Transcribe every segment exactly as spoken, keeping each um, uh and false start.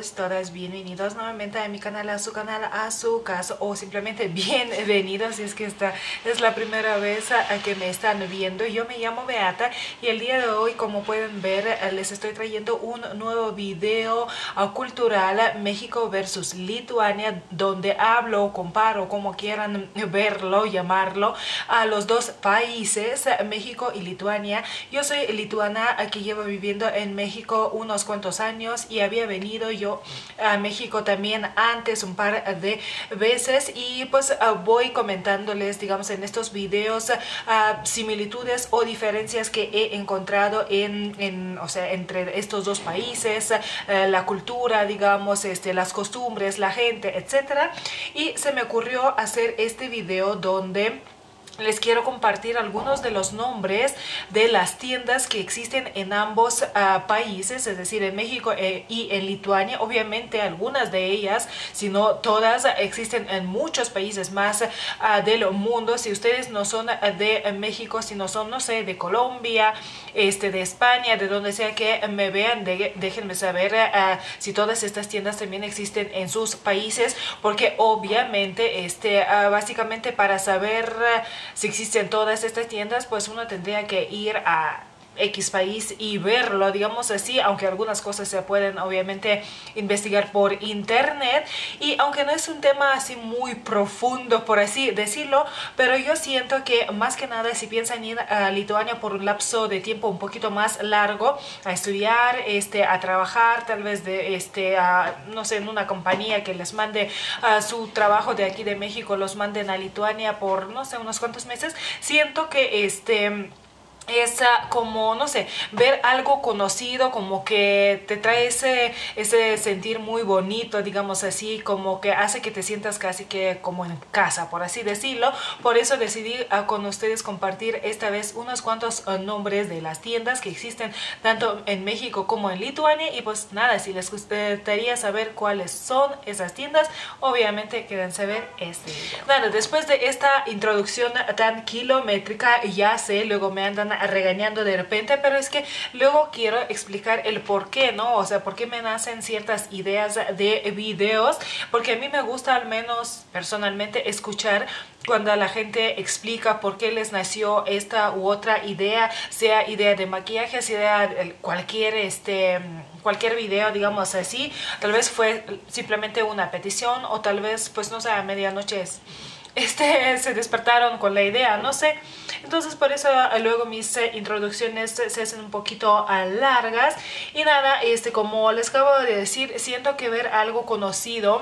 todos y todas, bienvenidos nuevamente a mi canal, a su canal, a su casa, o simplemente bienvenidos si es que esta es la primera vez que me están viendo. Yo me llamo Beata y el día de hoy, como pueden ver, les estoy trayendo un nuevo video cultural, México versus Lituania, donde hablo, comparo, como quieran verlo, llamarlo, a los dos países, México y Lituania. Yo soy lituana, que llevo viviendo en México unos cuantos años y había venido yo a México también antes un par de veces, y pues uh, voy comentándoles, digamos, en estos videos uh, similitudes o diferencias que he encontrado en, en o sea, entre estos dos países, uh, la cultura, digamos, este, las costumbres, la gente, etcétera. Y se me ocurrió hacer este video donde les quiero compartir algunos de los nombres de las tiendas que existen en ambos uh, países, es decir, en México eh, y en Lituania. Obviamente algunas de ellas, si no todas, existen en muchos países más uh, del mundo. Si ustedes no son uh, de México, si no son, no sé, de Colombia, este, de España, de donde sea que me vean, de, déjenme saber uh, si todas estas tiendas también existen en sus países, porque obviamente, este, uh, básicamente para saber uh, si existen todas estas tiendas, pues uno tendría que ir a X país y verlo, digamos así, aunque algunas cosas se pueden obviamente investigar por internet, y aunque no es un tema así muy profundo, por así decirlo, pero yo siento que más que nada, si piensan ir a Lituania por un lapso de tiempo un poquito más largo, a estudiar, este, a trabajar, tal vez de, este, a, no sé, en una compañía que les mande a su trabajo de aquí de México, los manden a Lituania por, no sé, unos cuantos meses, siento que este... es uh, como, no sé, ver algo conocido, como que te trae ese, ese sentir muy bonito, digamos así, como que hace que te sientas casi que como en casa, por así decirlo. Por eso decidí uh, con ustedes compartir esta vez unos cuantos uh, nombres de las tiendas que existen tanto en México como en Lituania. Y pues nada, si les gustaría saber cuáles son esas tiendas, obviamente quédense a ver este video. Nada, después de esta introducción tan kilométrica, ya sé, luego me andan regañando de repente, pero es que luego quiero explicar el por qué, ¿no? O sea, por qué me nacen ciertas ideas de videos, porque a mí me gusta, al menos personalmente, escuchar cuando la gente explica por qué les nació esta u otra idea, sea idea de maquillaje, sea cualquier este cualquier video, digamos así. Tal vez fue simplemente una petición, o tal vez, pues no sé, a medianoche es Este, se despertaron con la idea, no sé. Entonces por eso luego mis eh, introducciones se hacen un poquito uh, largas. Y nada, este, como les acabo de decir, siento que ver algo conocido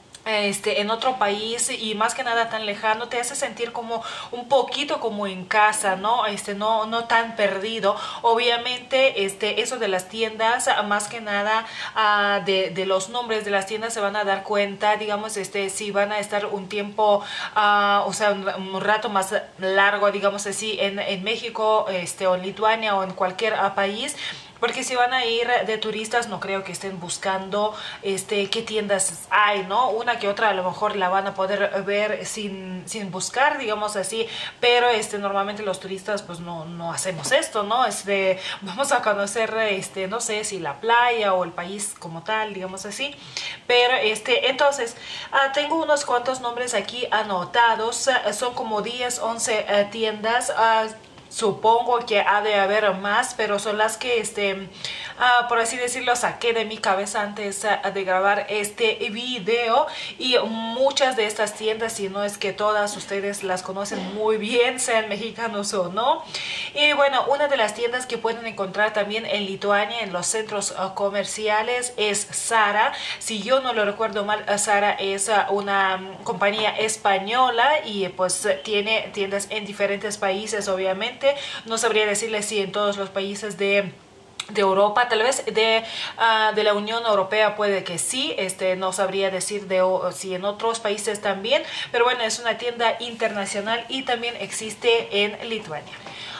Este, en otro país, y más que nada tan lejano, te hace sentir como un poquito como en casa, ¿no? Este, no, no tan perdido. Obviamente, este, eso de las tiendas, más que nada uh, de, de los nombres de las tiendas se van a dar cuenta, digamos, este, si van a estar un tiempo, uh, o sea, un, un rato más largo, digamos así, en, en México, este, o en Lituania, o en cualquier uh, país. Porque si van a ir de turistas, no creo que estén buscando este, qué tiendas hay, ¿no? Una que otra a lo mejor la van a poder ver sin, sin buscar, digamos así. Pero este, normalmente los turistas pues no, no hacemos esto, ¿no? Este, vamos a conocer, este, no sé, si la playa o el país como tal, digamos así. Pero este, entonces, uh, tengo unos cuantos nombres aquí anotados. Uh, son como diez, once uh, tiendas. Uh, Supongo que ha de haber más, pero son las que, este, uh, por así decirlo, saqué de mi cabeza antes uh, de grabar este video. Y muchas de estas tiendas, si no es que todas, ustedes las conocen muy bien, sean mexicanos o no. Y bueno, una de las tiendas que pueden encontrar también en Lituania, en los centros uh, comerciales, es Zara. Si yo no lo recuerdo mal, uh, Zara es uh, una um, compañía española y pues uh, tiene tiendas en diferentes países, obviamente. No sabría decirles si en todos los países de de Europa, tal vez de, uh, de la Unión Europea puede que sí, este, no sabría decir de o, si en otros países también, pero bueno, es una tienda internacional y también existe en Lituania.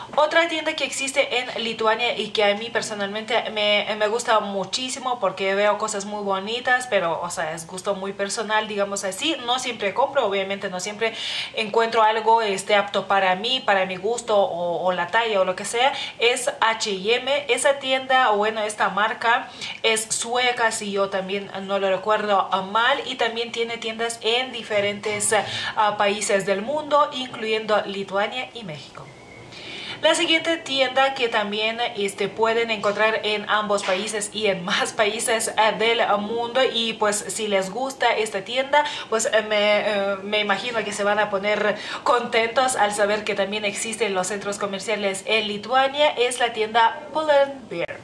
Otra tienda que existe en Lituania y que a mí personalmente me, me gusta muchísimo porque veo cosas muy bonitas, pero o sea, es gusto muy personal, digamos así. No siempre compro, obviamente no siempre encuentro algo este, apto para mí, para mi gusto o, o la talla o lo que sea. Es H y M. Esa tienda, o bueno, esta marca es sueca, si yo también no lo recuerdo mal, y también tiene tiendas en diferentes uh, países del mundo, incluyendo Lituania y México. La siguiente tienda que también este, pueden encontrar en ambos países y en más países uh, del mundo, y pues si les gusta esta tienda, pues uh, me, uh, me imagino que se van a poner contentos al saber que también existen los centros comerciales en Lituania, es la tienda Pull and Bear.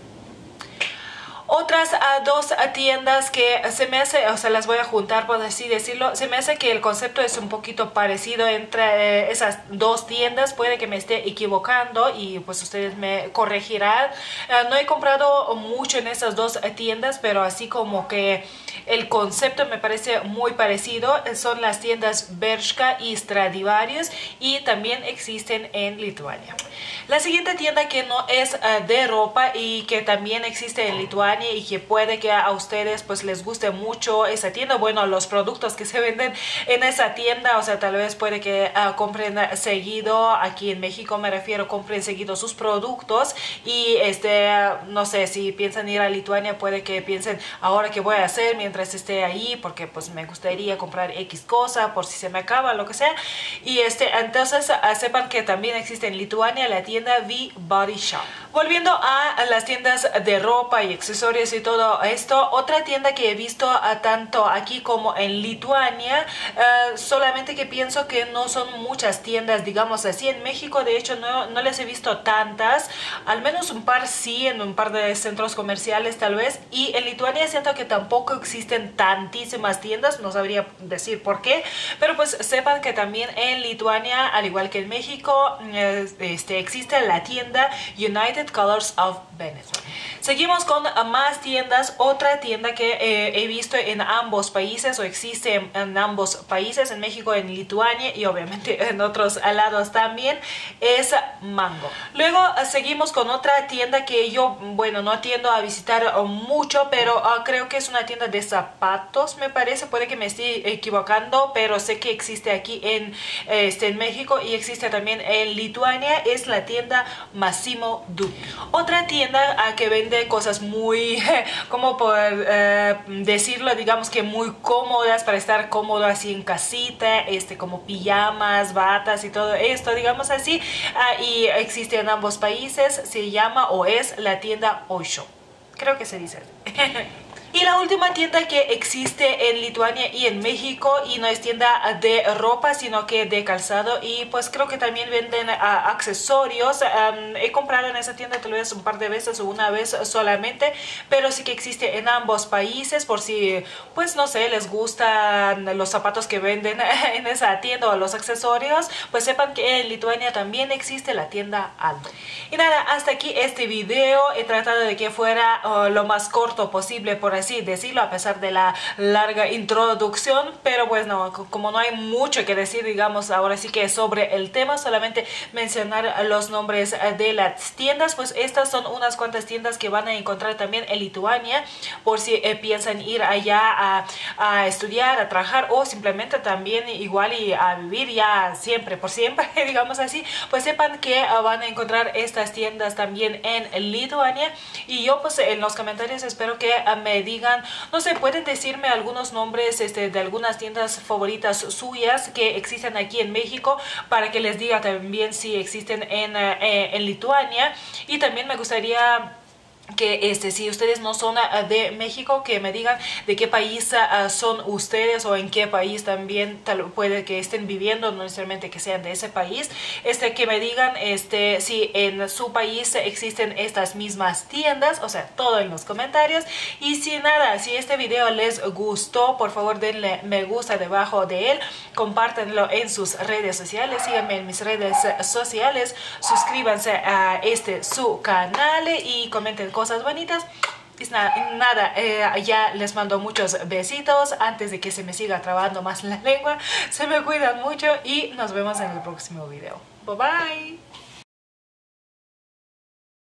Otras uh, dos uh, tiendas que se me hace, o sea, las voy a juntar por así decirlo, se me hace que el concepto es un poquito parecido entre eh, esas dos tiendas, puede que me esté equivocando y pues ustedes me corregirán. Uh, no he comprado mucho en esas dos uh, tiendas, pero así como que el concepto me parece muy parecido. Son las tiendas Bershka y Stradivarius, y también existen en Lituania. La siguiente tienda que no es uh, de ropa y que también existe en Lituania y que puede que a ustedes pues les guste mucho esa tienda, bueno, los productos que se venden en esa tienda, o sea, tal vez puede que uh, compren seguido, aquí en México me refiero, compren seguido sus productos, y este, no sé, si piensan ir a Lituania, puede que piensen, ahora qué voy a hacer mientras esté ahí, porque pues me gustaría comprar X cosa por si se me acaba, lo que sea, y este, entonces uh, sepan que también existe en Lituania la tienda The Body Shop. Volviendo a las tiendas de ropa y accesorios y todo esto, otra tienda que he visto uh, tanto aquí como en Lituania, uh, solamente que pienso que no son muchas tiendas, digamos así. En México de hecho no, no les he visto tantas, al menos un par sí, en un par de centros comerciales tal vez, y en Lituania siento que tampoco existen tantísimas tiendas, no sabría decir por qué, pero pues sepan que también en Lituania, al igual que en México, este, existe la tienda United Colors of Venezuela. Seguimos con más tiendas. Otra tienda que eh, he visto en ambos países, o existe en, en ambos países, en México, en Lituania y obviamente en otros lados también, es Mango. Luego uh, seguimos con otra tienda que yo, bueno, no tiendo a visitar uh, mucho, pero uh, creo que es una tienda de zapatos, me parece, puede que me esté equivocando, pero sé que existe aquí en, este, en México y existe también en Lituania. Es la tienda Massimo Dutti. Otra tienda uh, que vende cosas muy, como por eh, decirlo, digamos que muy cómodas, para estar cómodo así en casita, este, como pijamas, batas y todo esto, digamos así, uh, y existe en ambos países. Se llama o es la tienda Oysho, creo que se dice así. Y la última tienda que existe en Lituania y en México, y no es tienda de ropa sino que de calzado, y pues creo que también venden uh, accesorios. Um, he comprado en esa tienda tal vez un par de veces o una vez solamente, pero sí que existe en ambos países, por si pues no sé, les gustan los zapatos que venden en esa tienda o los accesorios, pues sepan que en Lituania también existe la tienda Aldo. Y nada, hasta aquí este video. He tratado de que fuera uh, lo más corto posible, por así decirlo, a pesar de la larga introducción, pero pues no, como no hay mucho que decir, digamos, ahora sí que sobre el tema, solamente mencionar los nombres de las tiendas. Pues estas son unas cuantas tiendas que van a encontrar también en Lituania, por si eh, piensan ir allá a, a estudiar, a trabajar, o simplemente también igual y a vivir ya siempre, por siempre, digamos así, pues sepan que uh, van a encontrar estas tiendas también en Lituania. Y yo pues en los comentarios espero que uh, me digan digan, no sé, pueden decirme algunos nombres este, de algunas tiendas favoritas suyas que existen aquí en México, para que les diga también si existen en, eh, en Lituania. Y también me gustaría que este, si ustedes no son uh, de México, que me digan de qué país uh, son ustedes, o en qué país también tal, puede que estén viviendo, no necesariamente que sean de ese país, este, que me digan este, si en su país existen estas mismas tiendas, o sea, todo en los comentarios. Y si nada, si este video les gustó, por favor denle me gusta debajo de él, compártanlo en sus redes sociales, síganme en mis redes sociales, suscríbanse a este su canal y comenten cosas bonitas. Y nada, nada eh, ya les mando muchos besitos. Antes de que se me siga trabando más la lengua, se me cuidan mucho y nos vemos en el próximo video. Bye bye.